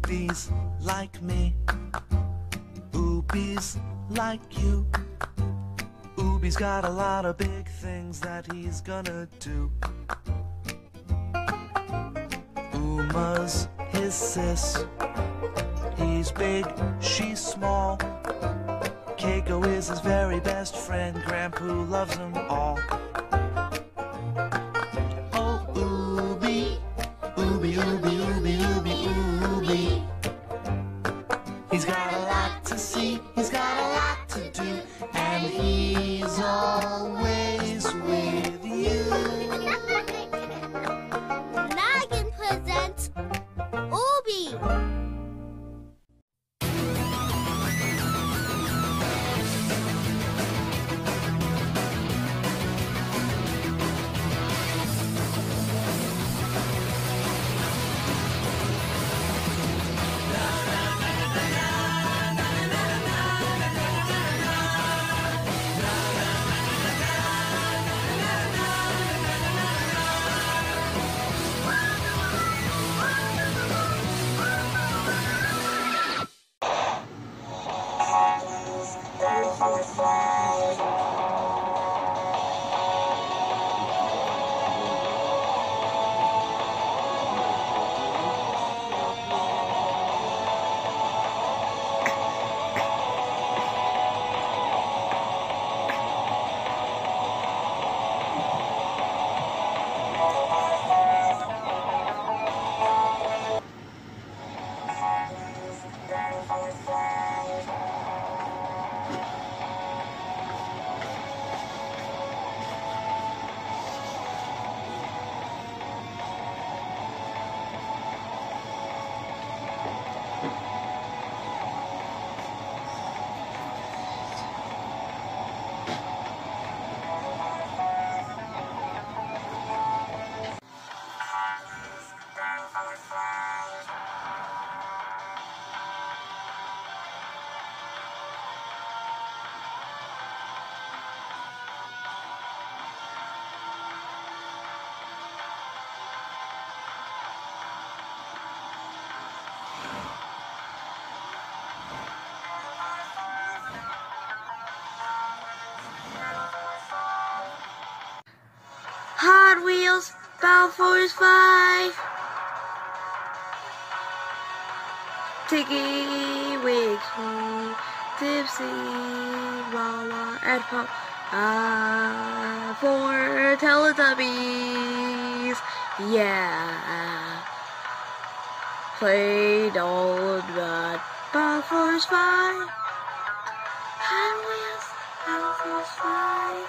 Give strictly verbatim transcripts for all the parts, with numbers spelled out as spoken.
Oobies like me, Oobies like you. Oobies got a lot of big things that he's gonna do. Uma's his sis, he's big, she's small. Keiko is his very best friend, Grandpoo loves them all. Oh, Ooby, Ooby, Ooby, Ooby, Ooby, Ooby. He's got a lot to see, he's got a lot to do, and he's always with you. Noggin presents Ooby. Hot Wheels, Battle Force five. Tiggy, Wiggy, Dipsy, Wawa, and Pop. Ah, for Teletubbies. Yeah. Played all but Battle Force five. Hot Wheels, Battle Force five.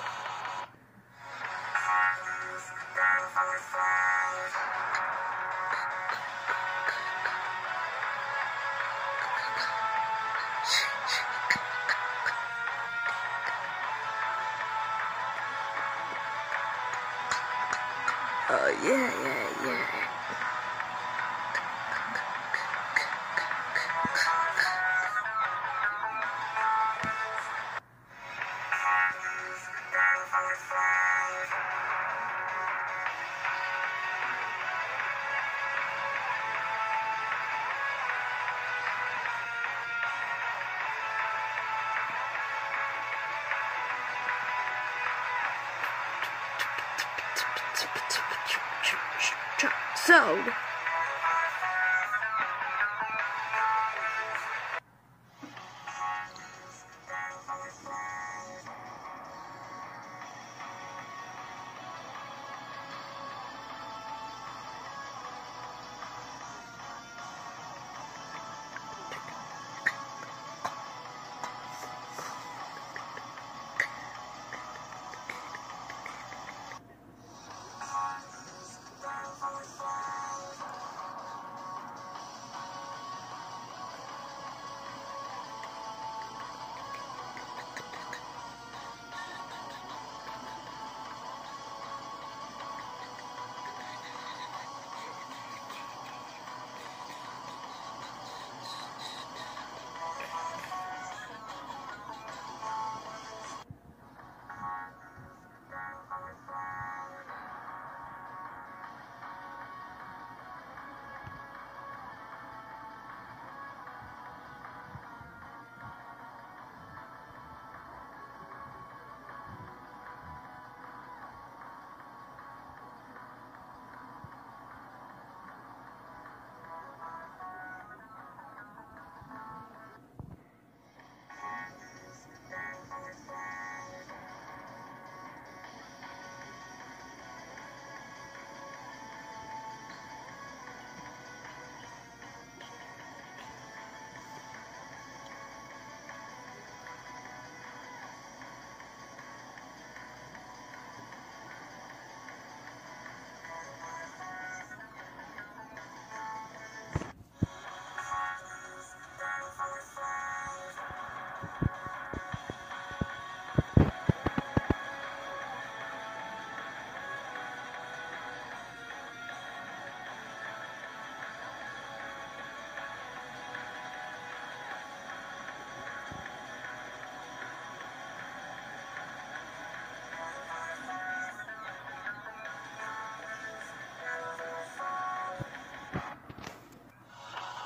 Oh yeah, yeah, yeah. So,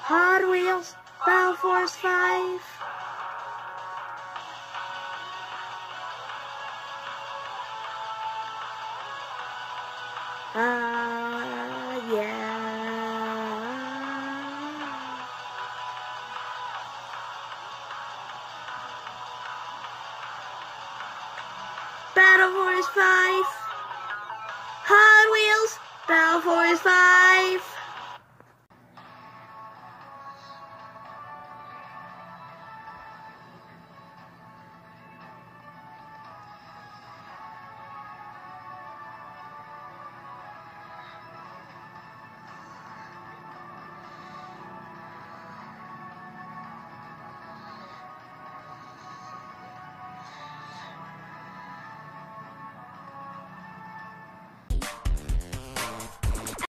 Hot Wheels, Battle Force five. Ah, uh, yeah. Battle Force five. Hot Wheels, Battle Force five.